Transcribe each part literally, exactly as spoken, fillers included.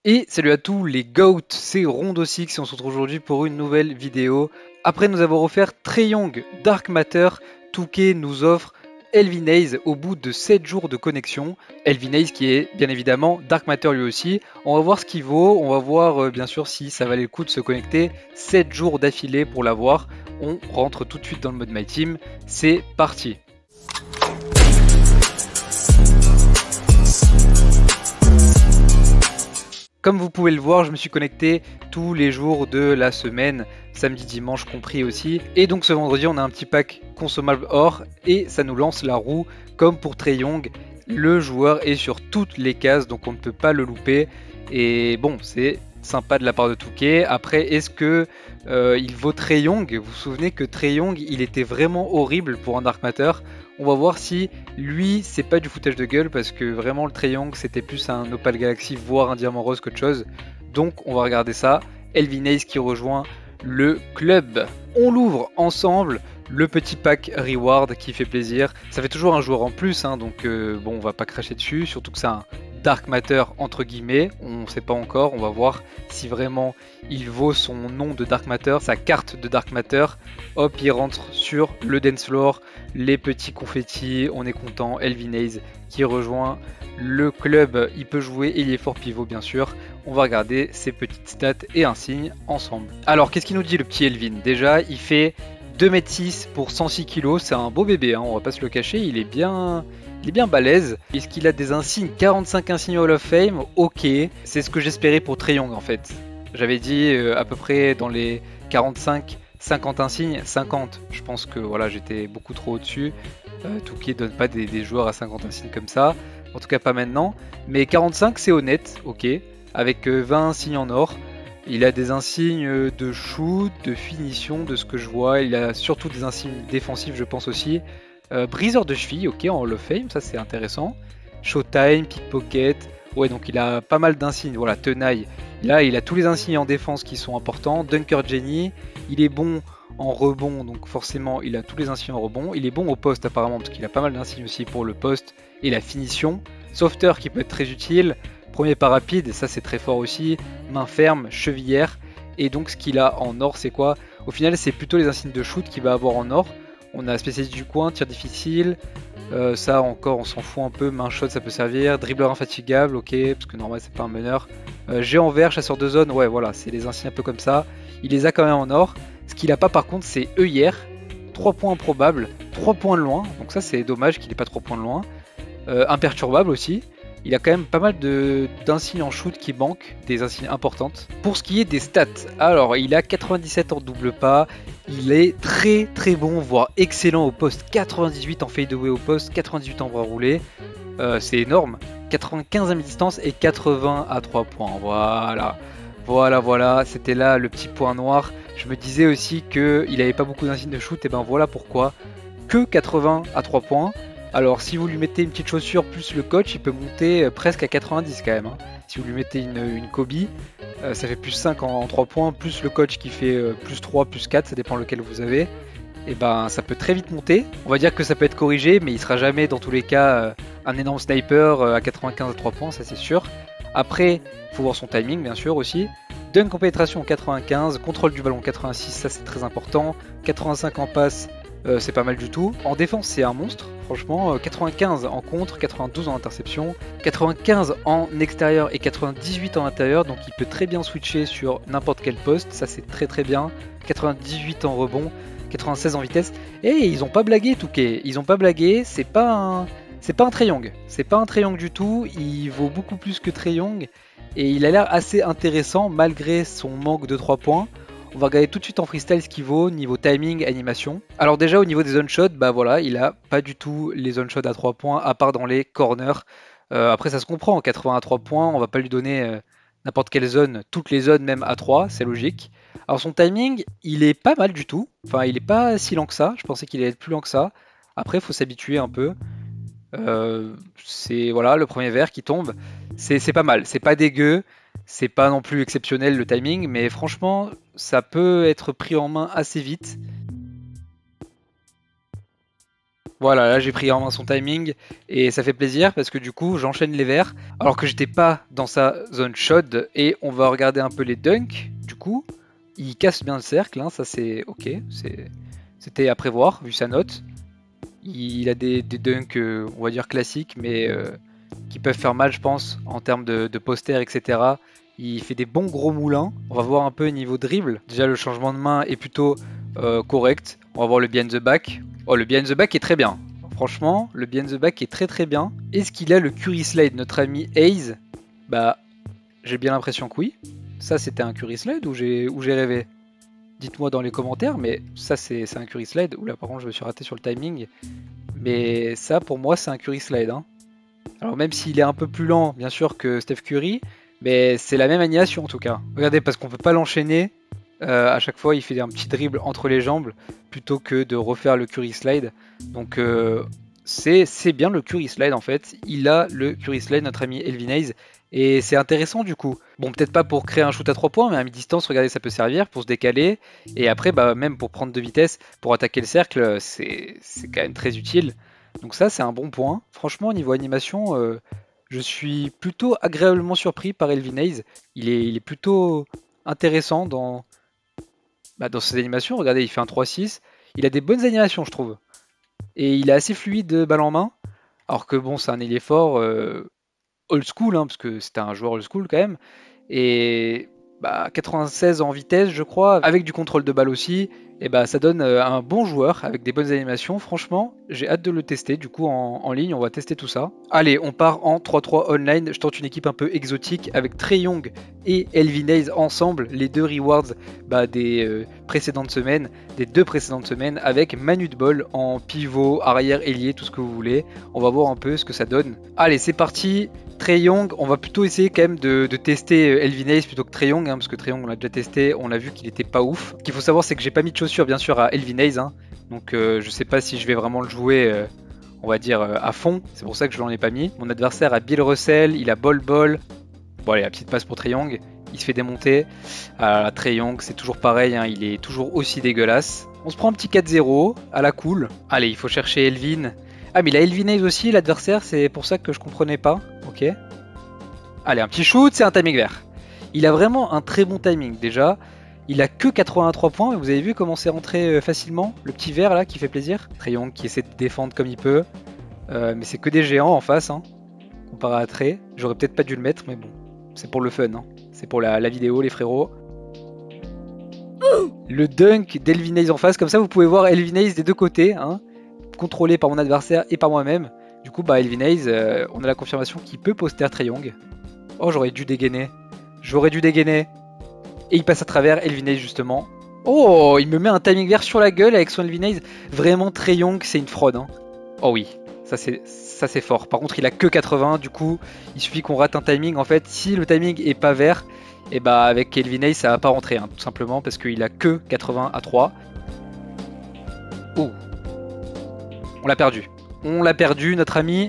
Et salut à tous les GOAT, c'est Rondo-Six et on se retrouve aujourd'hui pour une nouvelle vidéo. Après nous avoir offert Trae Young, Dark Matter, deux K nous offre Elvin Hayes au bout de sept jours de connexion. Elvin Hayes qui est bien évidemment Dark Matter lui aussi. On va voir ce qu'il vaut, on va voir euh, bien sûr si ça valait le coup de se connecter sept jours d'affilée pour l'avoir. On rentre tout de suite dans le mode My Team, c'est parti. Comme vous pouvez le voir, je me suis connecté tous les jours de la semaine, samedi, dimanche compris aussi. Et donc ce vendredi, on a un petit pack consommable or et ça nous lance la roue comme pour Trae Young. Le joueur est sur toutes les cases, donc on ne peut pas le louper. Et bon, c'est sympa de la part de deux K. Après, est-ce que euh, il vaut Trae Young? Vous vous souvenez que Trae Young, il était vraiment horrible pour un Dark Matter. On va voir si lui, c'est pas du foutage de gueule parce que vraiment le Trae Young, c'était plus un Opal Galaxy voire un Diamant Rose qu'autre chose. Donc on va regarder ça. Elvin Hayes qui rejoint le club. On l'ouvre ensemble. Le petit pack reward qui fait plaisir. Ça fait toujours un joueur en plus, hein, donc euh, bon, on va pas cracher dessus. Surtout que c'est un Dark Matter entre guillemets. On sait pas encore. On va voir si vraiment il vaut son nom de Dark Matter, sa carte de Dark Matter. Hop, il rentre sur le dance floor. Les petits confettis, on est content. Elvin Hayes qui rejoint le club. Il peut jouer et il est fort pivot bien sûr. On va regarder ses petites stats et insignes ensemble. Alors, qu'est-ce qu'il nous dit le petit Elvin? Déjà, il fait deux mètres six pour cent six kilos, c'est un beau bébé, hein, on va pas se le cacher, il est bien, il est bien balèze. Est-ce qu'il a des insignes? quarante-cinq insignes Hall of Fame, ok, c'est ce que j'espérais pour Trae Young en fait. J'avais dit euh, à peu près dans les quarante-cinq, cinquante insignes, cinquante, je pense que voilà, j'étais beaucoup trop au-dessus. Euh, deux K donne pas des, des joueurs à cinquante insignes comme ça, en tout cas pas maintenant, mais quarante-cinq c'est honnête, ok, avec euh, vingt insignes en or. Il a des insignes de shoot, de finition, de ce que je vois. Il a surtout des insignes défensifs, je pense aussi. Euh, briseur de cheville, ok, en Hall of Fame, ça c'est intéressant. Showtime, pickpocket. Ouais, donc il a pas mal d'insignes. Voilà, tenaille. Là, il a tous les insignes en défense qui sont importants. Dunker Jenny. Il est bon en rebond, donc forcément, il a tous les insignes en rebond. Il est bon au poste, apparemment, parce qu'il a pas mal d'insignes aussi pour le poste et la finition. Softer qui peut être très utile. Premier pas rapide, ça c'est très fort aussi, main ferme, chevillère, et donc ce qu'il a en or c'est quoi? Au final c'est plutôt les insignes de shoot qu'il va avoir en or. On a spécialiste du coin, tir difficile, euh, ça encore on s'en fout un peu, main shot ça peut servir, dribbleur infatigable, ok, parce que normal c'est pas un meneur. Euh, géant vert, chasseur de zone, ouais voilà, c'est les insignes un peu comme ça, il les a quand même en or. Ce qu'il a pas par contre c'est œillère, trois points improbables, trois points de loin, donc ça c'est dommage qu'il ait pas trois points de loin. Euh, imperturbable aussi. Il a quand même pas mal d'insignes en shoot qui manquent, des insignes importantes. Pour ce qui est des stats, alors il a quatre-vingt-dix-sept en double pas, il est très très bon, voire excellent au poste, quatre-vingt-dix-huit en fadeaway au poste, quatre-vingt-dix-huit en bras roulé, euh, c'est énorme, quatre-vingt-quinze à mi-distance et quatre-vingts à trois points, voilà. Voilà, voilà, c'était là le petit point noir. Je me disais aussi qu'il n'avait pas beaucoup d'insignes de shoot, et ben voilà pourquoi. Que quatre-vingts à trois points. Alors si vous lui mettez une petite chaussure plus le coach, il peut monter presque à quatre-vingt-dix quand même. Hein. Si vous lui mettez une, une Kobe, euh, ça fait plus cinq en, en trois points, plus le coach qui fait euh, plus trois, plus quatre, ça dépend lequel vous avez. Et ben ça peut très vite monter. On va dire que ça peut être corrigé, mais il sera jamais dans tous les cas euh, un énorme sniper euh, à quatre-vingt-quinze à trois points, ça c'est sûr. Après, il faut voir son timing bien sûr aussi. Dunk en pénétration quatre-vingt-quinze, contrôle du ballon quatre-vingt-six, ça c'est très important. quatre-vingt-cinq en passe, euh, c'est pas mal du tout. En défense c'est un monstre. Franchement, quatre-vingt-quinze en contre, quatre-vingt-douze en interception, quatre-vingt-quinze en extérieur et quatre-vingt-dix-huit en intérieur, donc il peut très bien switcher sur n'importe quel poste, ça c'est très très bien. quatre-vingt-dix-huit en rebond, quatre-vingt-seize en vitesse, et ils ont pas blagué tout cas, ils ont pas blagué, c'est pas un... c'est pas un Trae Young, c'est pas un Trae Young du tout, il vaut beaucoup plus que Trae Young, et il a l'air assez intéressant malgré son manque de trois points. On va regarder tout de suite en freestyle ce qu'il vaut, niveau timing, animation. Alors déjà au niveau des zone shots, bah voilà, il a pas du tout les zone shots à trois points, à part dans les corners. Euh, après ça se comprend, quatre-vingts à trois points, on va pas lui donner euh, n'importe quelle zone, toutes les zones même à trois, c'est logique. Alors son timing, il est pas mal du tout, enfin il est pas si lent que ça, je pensais qu'il allait être plus lent que ça. Après il faut s'habituer un peu. Euh, c'est voilà le premier verre qui tombe, c'est pas mal, c'est pas dégueu. C'est pas non plus exceptionnel le timing, mais franchement, ça peut être pris en main assez vite. Voilà, là j'ai pris en main son timing et ça fait plaisir parce que du coup j'enchaîne les verts alors que j'étais pas dans sa zone chaude et on va regarder un peu les dunks. Du coup, il casse bien le cercle, hein, ça c'est ok, c'était à prévoir vu sa note. Il a des, des dunks, euh, on va dire classiques, mais euh, qui peuvent faire mal, je pense, en termes de, de poster, et cetera. Il fait des bons gros moulins. On va voir un peu niveau dribble. Déjà, le changement de main est plutôt euh, correct. On va voir le behind the back. Oh, le behind the back est très bien. Franchement, le behind the back est très très bien. Est-ce qu'il a le curry slide, notre ami Hayes? Bah, j'ai bien l'impression que oui. Ça, c'était un curry slide ou j'ai rêvé? Dites-moi dans les commentaires, mais ça c'est un curry slide. Oula, par contre, je me suis raté sur le timing. Mais ça, pour moi, c'est un curry slide. Hein. Alors, même s'il est un peu plus lent, bien sûr, que Steph Curry, mais c'est la même animation en tout cas. Regardez, parce qu'on peut pas l'enchaîner. Euh, à chaque fois, il fait un petit dribble entre les jambes plutôt que de refaire le curry slide. Donc, euh, c'est bien le curry slide en fait. Il a le curry slide, notre ami Elvin Hayes. Et c'est intéressant du coup. Bon, peut-être pas pour créer un shoot à trois points, mais à mi-distance, regardez, ça peut servir pour se décaler. Et après, bah, même pour prendre de vitesse, pour attaquer le cercle, c'est quand même très utile. Donc ça, c'est un bon point. Franchement, au niveau animation, euh, je suis plutôt agréablement surpris par Elvin Hayes. Il est, il est plutôt intéressant dans, bah, dans ses animations. Regardez, il fait un trois six. Il a des bonnes animations, je trouve. Et il est assez fluide balle en main. Alors que bon, c'est un ailier fort... Euh, old school, hein, parce que c'était un joueur old school quand même, et bah, quatre-vingt-seize en vitesse je crois, avec du contrôle de balle aussi, et bah ça donne un bon joueur avec des bonnes animations. Franchement, j'ai hâte de le tester, du coup en, en ligne on va tester tout ça. Allez, on part en trois trois online, je tente une équipe un peu exotique avec Trae Young et Elvin Hayes ensemble, les deux rewards bah, des euh, précédentes semaines, des deux précédentes semaines, avec Manute Ball en pivot, arrière, ailier, tout ce que vous voulez. On va voir un peu ce que ça donne. Allez, c'est parti. Trae Young, on va plutôt essayer quand même de, de tester Elvin Hayes plutôt que Trae Young, hein, parce que Trae Young on l'a déjà testé, on a vu qu'il était pas ouf. Ce qu'il faut savoir, c'est que j'ai pas mis de chaussures bien sûr à Elvin Hayes, hein, donc euh, je sais pas si je vais vraiment le jouer, euh, on va dire euh, à fond, c'est pour ça que je l'en ai pas mis. Mon adversaire a Bill Russell, il a Bol Bol. Bon allez, la petite passe pour Trae Young, il se fait démonter. Euh, Trae Young, c'est toujours pareil, hein, il est toujours aussi dégueulasse. On se prend un petit quatre zéro à la cool. Allez, il faut chercher Elvin. Ah mais il a Elvin Hayes aussi, l'adversaire, c'est pour ça que je comprenais pas. Ok. Allez, un petit shoot, c'est un timing vert. Il a vraiment un très bon timing déjà. Il a que quatre-vingt-trois points, mais vous avez vu comment c'est rentré facilement. Le petit vert là qui fait plaisir. Trae Young qui essaie de défendre comme il peut. Euh, mais c'est que des géants en face, hein, comparé à Trae. J'aurais peut-être pas dû le mettre, mais bon. C'est pour le fun, hein. C'est pour la, la vidéo les frérots. Le dunk d'Elvin Hayes en face, comme ça vous pouvez voir Elvin Hayes des deux côtés, hein, contrôlé par mon adversaire et par moi-même. Du coup, bah, Elvin Hayes, euh, on a la confirmation qu'il peut poster Trae Young. Oh, j'aurais dû dégainer. J'aurais dû dégainer. Et il passe à travers Elvin Hayes, justement. Oh, il me met un timing vert sur la gueule avec son Elvin Hayes. Vraiment, Trae Young, c'est une fraude. Hein. Oh oui, ça c'est fort. Par contre, il a que quatre-vingts. Du coup, il suffit qu'on rate un timing. En fait, si le timing est pas vert, et bah avec Elvin Hayes, ça va pas rentrer. Hein, tout simplement parce qu'il a que quatre-vingts à trois. Oh. On l'a perdu. On l'a perdu, notre ami.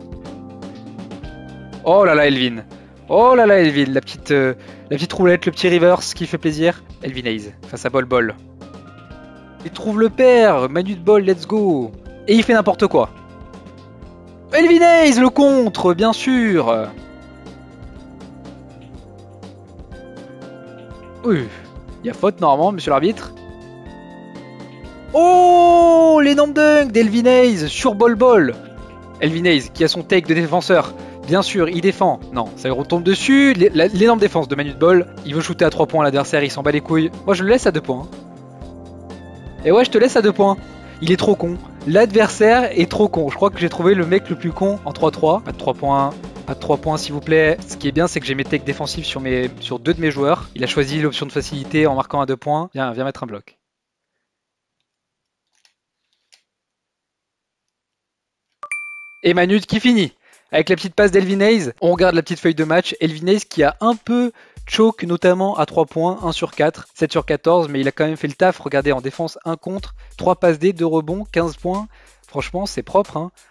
Oh là là, Elvin. Oh là là, Elvin. La petite, euh, la petite roulette, le petit reverse qui fait plaisir. Elvin Hayes face à Bol Bol. Il trouve le père. Manute Ball, let's go. Et il fait n'importe quoi. Elvin Hayes, le contre, bien sûr. Oui. Il y a faute normalement, monsieur l'arbitre. Oh, l'énorme dunk d'Elvin Hayes sur Bol Bol. Elvin Hayes qui a son take de défenseur. Bien sûr, il défend. Non, ça lui retombe dessus. L'énorme défense de Manute Ball. Il veut shooter à trois points à l'adversaire, il s'en bat les couilles. Moi, je le laisse à deux points. Et ouais, je te laisse à deux points. Il est trop con. L'adversaire est trop con. Je crois que j'ai trouvé le mec le plus con en trois trois. Pas de trois points. Pas de trois points, s'il vous plaît. Ce qui est bien, c'est que j'ai mes takes défensifs sur, mes... sur deux de mes joueurs. Il a choisi l'option de facilité en marquant à deux points. Viens, viens mettre un bloc. Et Manute qui finit avec la petite passe d'Elvin Hayes. On regarde la petite feuille de match. Elvin Hayes qui a un peu choke notamment à trois points, un sur quatre, sept sur quatorze, mais il a quand même fait le taf. Regardez, en défense un contre, trois passes D, deux rebonds, quinze points. Franchement, c'est propre. Hein.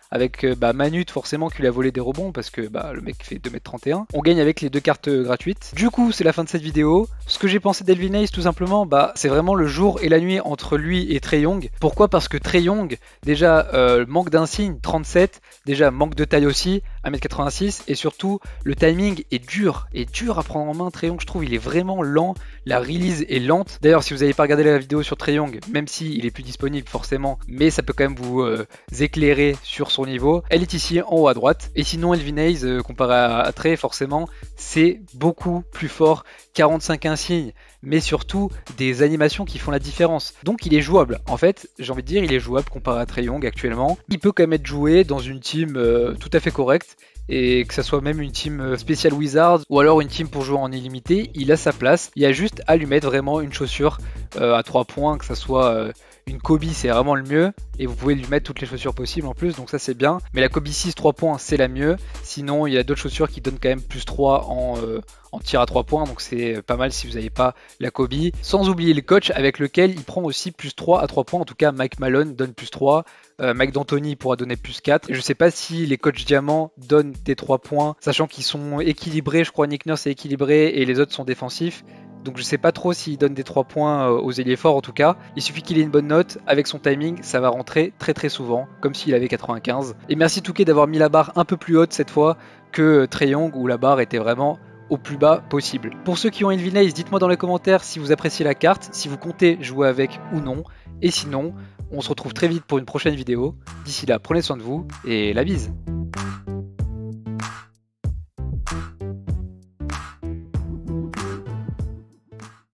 avec euh, bah, Manute forcément qui lui a volé des rebonds parce que bah, le mec fait deux mètres trente et un. On gagne avec les deux cartes euh, gratuites. Du coup c'est la fin de cette vidéo. Ce que j'ai pensé d'Elvin Hayes tout simplement, bah, c'est vraiment le jour et la nuit entre lui et Trae Young. Pourquoi? Parce que Trae Young déjà euh, manque d'un signe, trente-sept, déjà manque de taille aussi, un mètre quatre-vingt-six, et surtout le timing est dur, est dur à prendre en main. Trae Young je trouve il est vraiment lent, la release est lente. D'ailleurs si vous n'avez pas regardé la vidéo sur Trae Young, même si il est plus disponible forcément, mais ça peut quand même vous euh, éclairer sur son niveau, elle est ici en haut à droite. Et sinon Elvin Hayes euh, comparé à, à Trae forcément c'est beaucoup plus fort, quarante-cinq insignes, mais surtout des animations qui font la différence. Donc il est jouable. En fait, j'ai envie de dire, il est jouable comparé à Trae Young actuellement. Il peut quand même être joué dans une team euh, tout à fait correcte, et que ça soit même une team spéciale Wizards ou alors une team pour jouer en illimité, il a sa place. Il y a juste à lui mettre vraiment une chaussure euh, à trois points, que ça soit euh, une Kobe, c'est vraiment le mieux, et vous pouvez lui mettre toutes les chaussures possibles en plus, donc ça c'est bien. Mais la Kobe six trois points c'est la mieux. Sinon il y a d'autres chaussures qui donnent quand même plus trois en, euh, en tir à trois points, donc c'est pas mal si vous n'avez pas la Kobe. Sans oublier le coach avec lequel il prend aussi plus trois à trois points, en tout cas Mike Malone donne plus trois, euh, Mike D'Antoni pourra donner plus quatre. Et je sais pas si les coachs diamants donnent des trois points, sachant qu'ils sont équilibrés, je crois Nick Nurse est équilibré et les autres sont défensifs. Donc je sais pas trop s'il donne des trois points aux ailiers forts en tout cas. Il suffit qu'il ait une bonne note, avec son timing ça va rentrer très très souvent, comme s'il avait quatre-vingt-quinze. Et merci Touquet d'avoir mis la barre un peu plus haute cette fois que Trae Young où la barre était vraiment au plus bas possible. Pour ceux qui ont Elvin Hayes, dites-moi dans les commentaires si vous appréciez la carte, si vous comptez jouer avec ou non. Et sinon, on se retrouve très vite pour une prochaine vidéo. D'ici là, prenez soin de vous et la bise.